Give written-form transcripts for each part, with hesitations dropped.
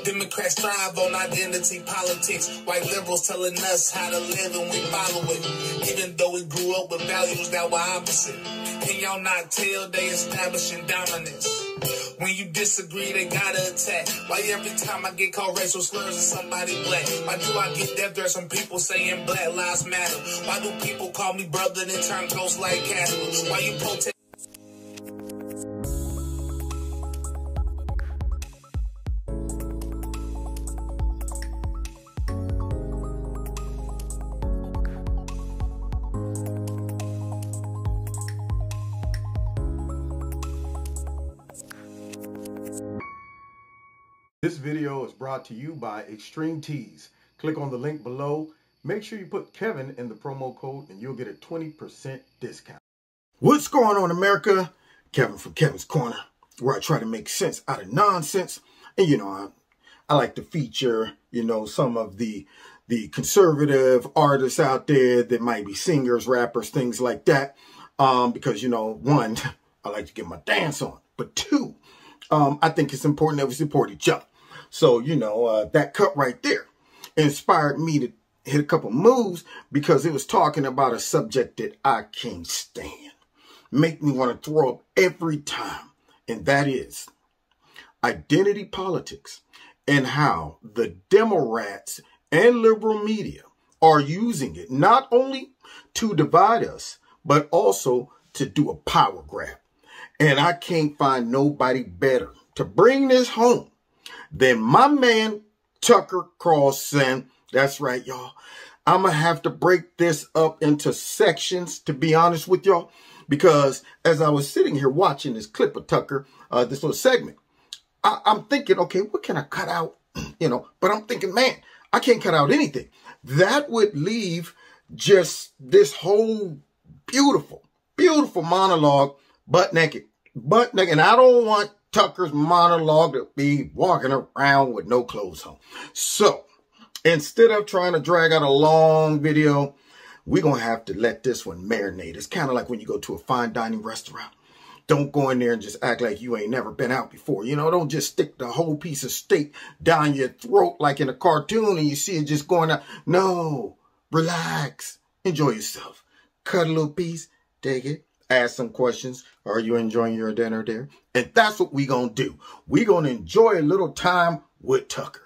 Democrats thrive on identity politics. White liberals telling us how to live and we follow it. Even though we grew up with values that were opposite. Can y'all not tell they establishing dominance? When you disagree, they gotta attack. Why every time I get called racial slurs is somebody black? Why do I get death threats from people saying Black Lives Matter? Why do people call me brother then turn ghost like Casper? Why you protest? This video is brought to you by Extreme Tees. Click on the link below. Make sure you put Kevin in the promo code and you'll get a 20% discount. What's going on, America? Kevin from Kevin's Corner, where I try to make sense out of nonsense. And you know, I like to feature, some of the conservative artists out there that might be singers, rappers, things like that. Because, one, I like to get my dance on. But two, I think it's important that we support each other. So, that cut right there inspired me to hit a couple moves because it was talking about a subject that I can't stand. Make me want to throw up every time. And that is identity politics and how the Democrats and liberal media are using it not only to divide us, but also to do a power grab. And I can't find nobody better to bring this home than my man, Tucker Carlson. That's right, y'all. I'm going to have to break this up into sections, to be honest with y'all, because as I was sitting here watching this clip of Tucker, this little segment, I'm thinking, okay, what can I cut out? But I'm thinking, man, I can't cut out anything. That would leave just this whole beautiful, beautiful monologue butt naked. And I don't want Tucker's monologue to be walking around with no clothes on. So instead of trying to drag out a long video, we're going to have to let this one marinate. It's kind of like when you go to a fine dining restaurant. Don't go in there and just act like you ain't never been out before. Don't just stick the whole piece of steak down your throat like in a cartoon and you see it just going out. No, relax. Enjoy yourself. Cut a little piece. Take it. Ask some questions. Are you enjoying your dinner there? And that's what we're going to do. We're going to enjoy a little time with Tucker.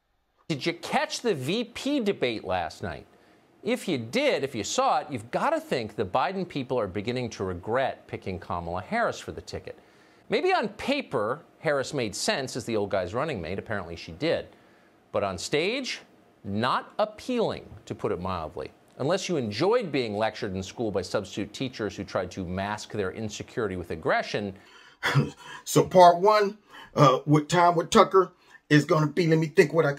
Did you catch the VP debate last night? If you did, if you saw it, you've got to think the Biden people are beginning to regret picking Kamala Harris for the ticket. Maybe on paper, Harris made sense as the old guy's running mate. Apparently she did. But on stage, not appealing, to put it mildly. Unless you enjoyed being lectured in school by substitute teachers who tried to mask their insecurity with aggression. So part one, with time with Tucker, is going to be, let me think what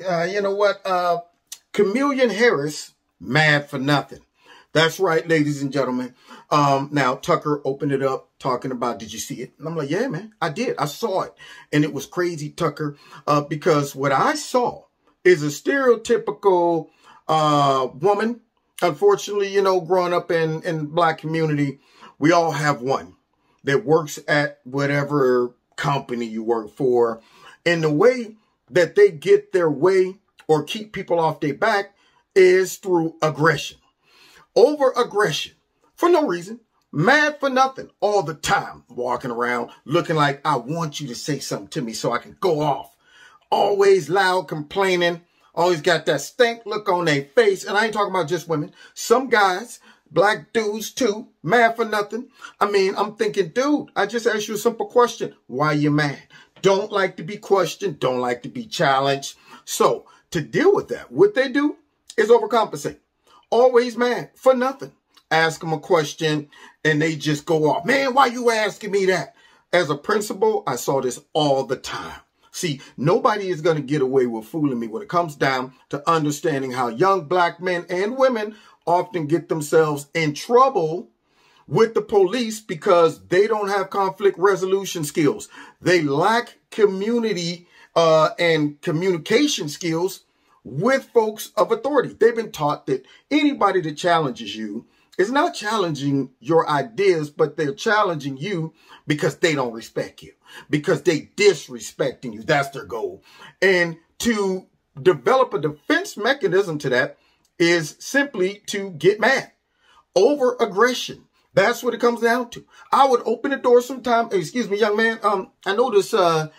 Chameleon Harris, mad for nothing. That's right, ladies and gentlemen. Now, Tucker opened it up talking about, did you see it? And I'm like, yeah, man, I did. I saw it. And it was crazy, Tucker, because what I saw is a stereotypical woman. Unfortunately, growing up in Black community, we all have one that works at whatever company you work for. And the way that they get their way or keep people off their back is through aggression. Over aggression. For no reason. Mad for nothing. All the time. Walking around looking like I want you to say something to me so I can go off. Always loud complaining. Always got that stank look on their face. And I ain't talking about just women. Some guys, Black dudes too, mad for nothing. I mean, I'm thinking, dude, I just asked you a simple question. Why you mad? Don't like to be questioned. Don't like to be challenged. So to deal with that, what they do is overcompensate. Always mad for nothing. Ask them a question and they just go off. Man, why you asking me that? As a principal, I saw this all the time. See, nobody is going to get away with fooling me when it comes down to understanding how young Black men and women often get themselves in trouble with the police because they don't have conflict resolution skills. They lack community and communication skills with folks of authority. They've been taught that anybody that challenges you is not challenging your ideas, but they're challenging you because they don't respect you, because they disrespecting you. That's their goal. And to develop a defense mechanism to that is simply to get mad. Over aggression. That's what it comes down to. I would open the door sometime. Excuse me, young man. I notice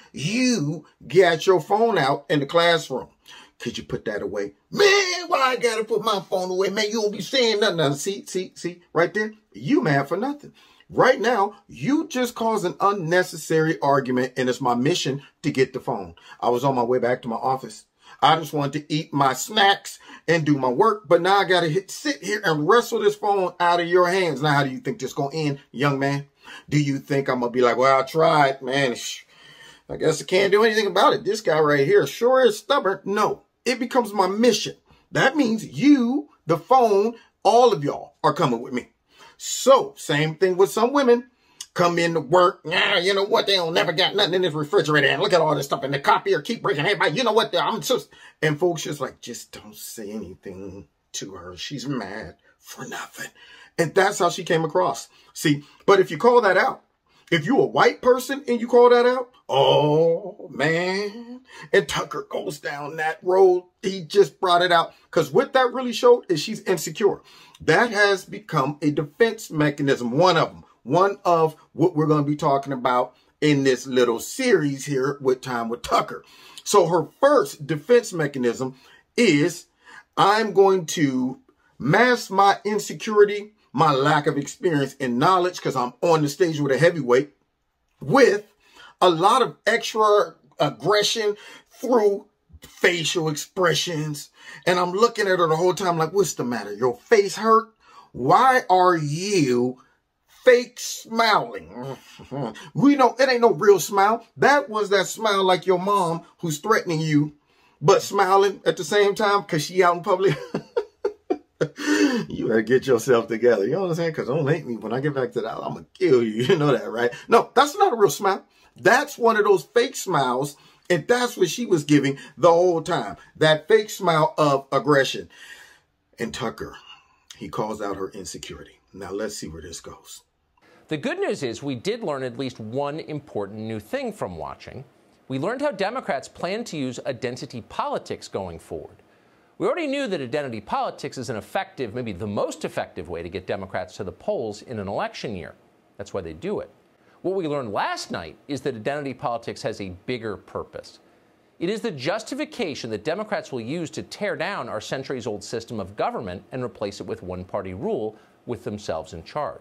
you got your phone out in the classroom. Could you put that away? Man, why I gotta put my phone away? Man, you won't be saying nothing. See, right there? You mad for nothing. Right now, you just caused an unnecessary argument, and it's my mission to get the phone. I was on my way back to my office. I just wanted to eat my snacks and do my work, but now I got to sit here and wrestle this phone out of your hands. Now, how do you think this going to end, young man? Do you think I'm going to be like, well, I tried, man. I guess I can't do anything about it. This guy right here sure is stubborn. No, it becomes my mission. That means you, the phone, all of y'all are coming with me. So, same thing with some women. Come into work. Yeah, you know what? They don't never got nothing in this refrigerator. And look at all this stuff. And the copier keep breaking. Hey, you know what? I'm just... And folks just like, just don't say anything to her. She's mad for nothing. And that's how she came across. See, but if you call that out, if you're a white person and you call that out, oh, man. And Tucker goes down that road. He just brought it out. Because what that really showed is she's insecure. That has become a defense mechanism. One of them. One of what we're going to be talking about in this little series here with Time with Tucker. So her first defense mechanism is I'm going to mask my insecurity, my lack of experience and knowledge, because I'm on the stage with a heavyweight, with a lot of extra aggression through facial expressions. And I'm looking at her the whole time like, what's the matter? Your face hurt? Why are you fake smiling? We know it ain't no real smile. That was that smile like your mom who's threatening you, but smiling at the same time because she out in public. You better get yourself together. You know what I'm saying? Because don't hate me. When I get back to that, I'm going to kill you. You know that, right? No, that's not a real smile. That's one of those fake smiles. And that's what she was giving the whole time. That fake smile of aggression. And Tucker, he calls out her insecurity. Now let's see where this goes. The good news is we did learn at least one important new thing from watching. We learned how Democrats plan to use identity politics going forward. We already knew that identity politics is an effective, maybe the most effective way to get Democrats to the polls in an election year. That's why they do it. What we learned last night is that identity politics has a bigger purpose. It is the justification that Democrats will use to tear down our centuries-old system of government and replace it with one-party rule with themselves in charge.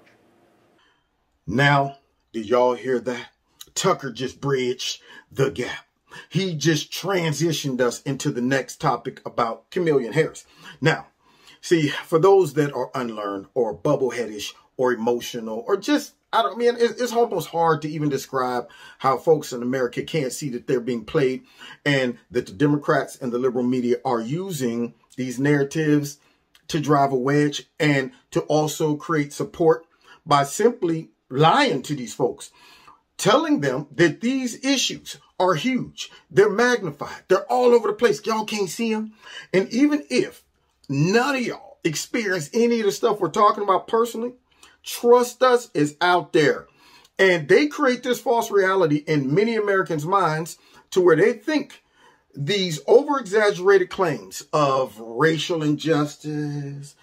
Now, did y'all hear that? Tucker just bridged the gap. He just transitioned us into the next topic about Kamala Harris. Now, see, for those that are unlearned or bubbleheadish or emotional or just, it's almost hard to even describe how folks in America can't see that they're being played and that the Democrats and the liberal media are using these narratives to drive a wedge and to also create support by simply lying to these folks, telling them that these issues are huge. They're magnified. They're all over the place. Y'all can't see them. And even if none of y'all experience any of the stuff we're talking about personally, trust us, is out there. And they create this false reality in many Americans' minds to where they think these over-exaggerated claims of racial injustice,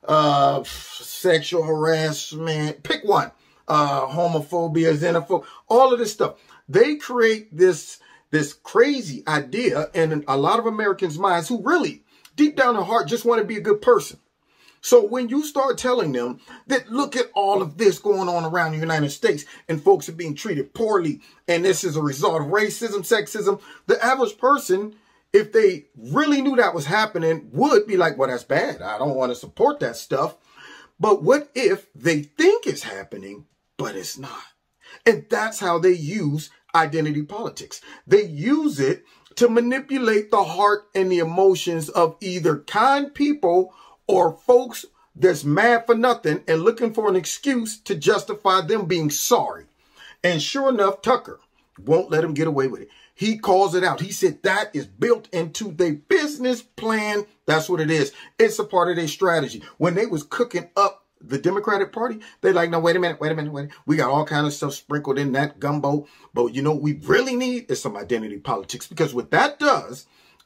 sexual harassment, pick one, homophobia, xenophobia, all of this stuff. They create this crazy idea in a lot of Americans' minds who really, deep down in their heart, just want to be a good person. So when you start telling them that look at all of this going on around the United States and folks are being treated poorly and this is a result of racism, sexism, the average person, if they really knew that was happening, would be like, well, that's bad. I don't want to support that stuff. But what if they think it's happening, but it's not? And that's how they use identity politics. They use it to manipulate the heart and the emotions of either kind people or folks that's mad for nothing and looking for an excuse to justify them being sorry. And sure enough, Tucker won't let him get away with it. He calls it out. He said that is built into their business plan. That's what it is. It's a part of their strategy. When they was cooking up the Democratic Party, they're like, no, wait a minute. We got all kind of stuff sprinkled in that gumbo. But you know what we really need is some identity politics. Because what that does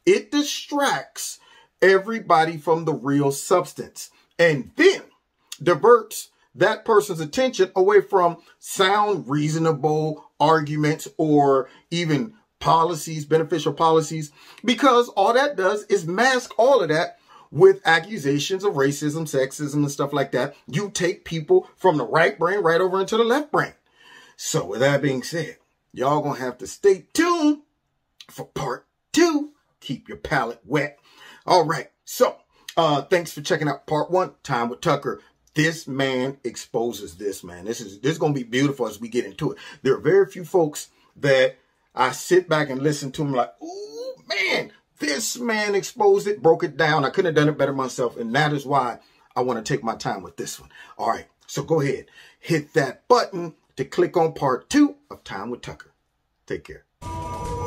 It distracts everybody from the real substance and then diverts that person's attention away from sound, reasonable arguments or even policies, beneficial policies, because all that does is mask all of that with accusations of racism, sexism, and stuff like that. You take people from the right brain right over into the left brain. So with that being said, y'all gonna have to stay tuned for part 2. Keep your palate wet. All right. So thanks for checking out part 1, Time with Tucker. This man exposes this, man. This is going to be beautiful as we get into it. There are very few folks that I sit back and listen to them like, ooh, man, this man exposed it, broke it down. I couldn't have done it better myself. And that is why I want to take my time with this one. All right. So go ahead. Hit that button to click on part 2 of Time with Tucker. Take care.